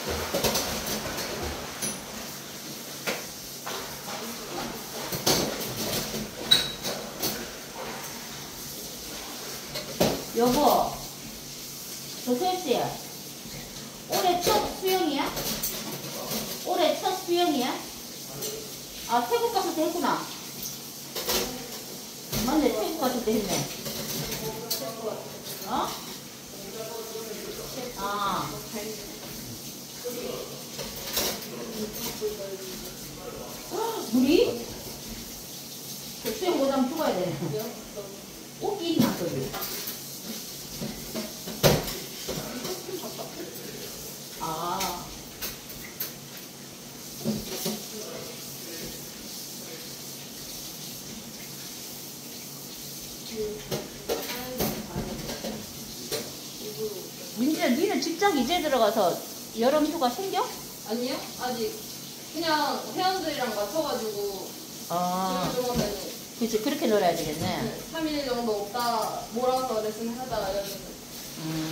여보, 저 셋이 올해 첫 수영이야? 올해 첫 수영이야? 아, 태국 갔을 때 했구나. 맞네, 태국 갔을 때 했네. 어? 아. 물이? 그 수영 못하면 죽어야 되네. 꽃이 있나, 거기? 아. 민지야, 니는 직장 이제 들어가서 여름 휴가 생겨? 아니요? 아직 그냥 회원들이랑 맞춰가지고 아. 그러면은 그치, 그렇게 놀아야 되겠네. 3일 정도 없다 몰아서 레슨 하다가 이러면